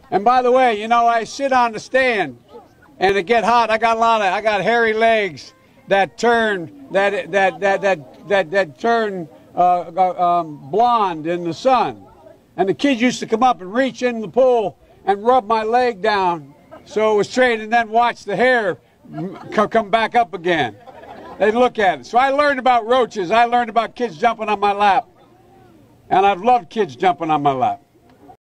And by the way, you know, I sit on the stand and it get hot. I got hairy legs that turn turn blonde in the sun. And the kids used to come up and reach in the pool and rub my leg down so it was straight, and then watch the hair come back up again. They'd look at it. So I learned about roaches. I learned about kids jumping on my lap. And I've loved kids jumping on my lap.